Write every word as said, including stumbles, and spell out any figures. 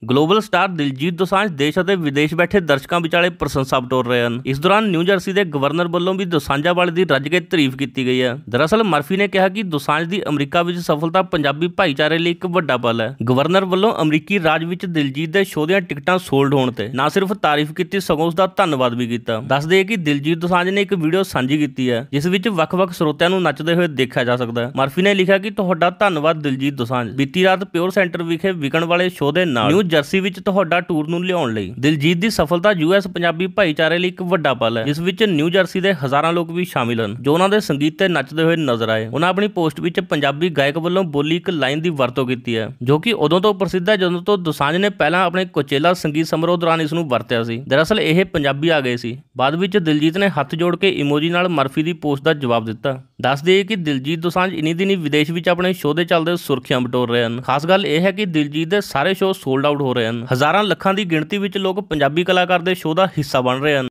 Global star Diljit Dosanjh ਦੇਸ਼ ਅਤੇ ਵਿਦੇਸ਼ ਬੈਠੇ ਦਰਸ਼ਕਾਂ ਵਿਚਾਲੇ ਪ੍ਰਸ਼ੰਸਾ ਬਟੋਰ ਰਹੇ ਹਨ। ਇਸ ਦੌਰਾਨ ਨਿਊ ਜਰਸੀ ਦੇ ਗਵਰਨਰ ਵੱਲੋਂ ਵੀ ਦੋਸਾਂਝਾਂ ਵਾਲੇ ਦੀ ਰੱਜ ਕੇ ਤਾਰੀਫ ਕੀਤੀ ਗਈ ਹੈ। ਦਰਅਸਲ ਮਰਫੀ ਨੇ ਕਿਹਾ ਕਿ ਦੋਸਾਂਝ ਦੀ ਅਮਰੀਕਾ ਵਿੱਚ ਸਫਲਤਾ ਪੰਜਾਬੀ ਭਾਈਚਾਰੇ ਲਈ ਇੱਕ ਵੱਡਾ ਪਲ ਹੈ। ਗਵਰਨਰ ਵੱਲੋਂ ਅਮਰੀਕੀ ਰਾਜ ਵਿੱਚ ਦਿਲਜੀਤ ਦੇ ਸ਼ੋਅ ਦੀਆਂ ਟਿਕਟਾਂ ਸੋਲਡ ਹੋਣ ਤੇ ਨਾ ਸਿਰਫ ਤਾਰੀਫ ਕੀਤੀ ਸਗੋਂ ਉਸ ਦਾ ਧੰਨਵਾਦ ਵੀ ਕੀਤਾ। ਦੱਸ ਦਈਏ ਕਿ ਦਿਲਜੀਤ ਦੋਸਾਂਝ ਨੇ ਇੱਕ ਵੀਡੀਓ ਸਾਂਝੀ ਕੀਤੀ ਹੈ ਜਿਸ ਵਿੱਚ ਵੱਖ-ਵੱਖ ਸਰੋਤਿਆਂ ਨੂੰ ਨੱਚਦੇ ਹੋਏ ਦੇਖਿਆ ਜਾ ਸਕਦਾ ਹੈ। ਮਰਫੀ ਨੇ ਲਿਖਿਆ ਕਿ ਤੁਹਾਡਾ ਧੰਨਵਾਦ ਦਿਲਜੀਤ ਦੋਸਾਂਝ, ਬੀਤੀ ਰਾਤ ਪਿਓਰ ਸੈਂਟਰ ਵਿਖੇ ਵਿਕਣ ਵਾਲੇ ਸ਼ੋਅ ਦੇ ਨਾਲ ਨਿਊ ਜਰਸੀ ਵਿੱਚ ਤੁਹਾਡਾ ਟੂਰ ਨੂੰ ਲਿਆਉਣ ਲਈ। ਦਿਲਜੀਤ ਦੀ ਸਫਲਤਾ ਯੂਐਸ ਪੰਜਾਬੀ ਭਾਈਚਾਰੇ ਲਈ ਇੱਕ ਵੱਡਾ ਪਲ ਹੈ ਜਿਸ ਵਿੱਚ ਨਿਊ ਜਰਸੀ ਦੇ ਹਜ਼ਾਰਾਂ ਲੋਕ ਵੀ ਸ਼ਾਮਿਲ ਹਨ ਜੋ ਉਹਨਾਂ ਦੇ ਸੰਗੀਤ ਤੇ ਨੱਚਦੇ ਹੋਏ ਨਜ਼ਰ ਆਏ। ਉਹਨਾਂ ਆਪਣੀ ਪੋਸਟ ਵਿੱਚ ਪੰਜਾਬੀ ਗਾਇਕ ਵੱਲੋਂ ਬੋਲੀ ਇੱਕ ਲਾਈਨ ਦੀ ਵਰਤੋਂ ਕੀਤੀ ਹੈ ਜੋ ਕਿ ਉਦੋਂ ਤੋਂ ਪ੍ਰਸਿੱਧ ਹੈ ਜਦੋਂ ਤੋਂ ਦੋਸਾਂਝ ਨੇ ਪਹਿਲਾਂ ਆਪਣੇ ਕੋਚੇਲਾ ਸੰਗੀਤ ਸਮਾਰੋਹ ਦੌਰਾਨ ਇਸ ਨੂੰ ਵਰਤਿਆ ਸੀ। ਦਰਅਸਲ ਇਹ ਪੰਜਾਬੀ ਆ ਗਏ ਸੀ। ਬਾਅਦ ਵਿੱਚ ਦਿਲਜੀਤ ਨੇ ਹੱਥ ਜੋੜ ਕੇ ਇਮੋਜੀ ਨਾਲ ਮਰਫੀ ਦੀ ਪੋਸਟ ਦਾ ਜਵਾਬ ਦਿੱਤਾ। ਦੱਸ ਦਈਏ ਕਿ ਦਿਲਜੀਤ ਦੋਸਾਂਝ ਇਨੀ ਦਿਨੀ ਵਿਦੇਸ਼ ਵਿੱਚ ਆਪਣੇ ਸ਼ੋਅ ਦੇ ਚੱਲਦੇ ਸੁਰਖੀਆਂ ਬਟੋਰ ਰਹੇ ਹਨ। ਖਾਸ ਗੱਲ ਇਹ ਹੈ ਕਿ ਦਿਲਜੀਤ ਦੇ ਸਾਰੇ ਸ਼ੋਅ ਸੋਲਡ ਆਊਟ ਹੋ ਰਹੇ ਹਨ। ਹਜ਼ਾਰਾਂ ਲੱਖਾਂ ਦੀ ਗਿਣਤੀ ਵਿੱਚ ਲੋਕ ਪੰਜਾਬੀ ਕਲਾਕਾਰ ਦੇ ਸ਼ੋਅ ਦਾ ਹਿੱਸਾ ਬਣ ਰਹੇ ਹਨ।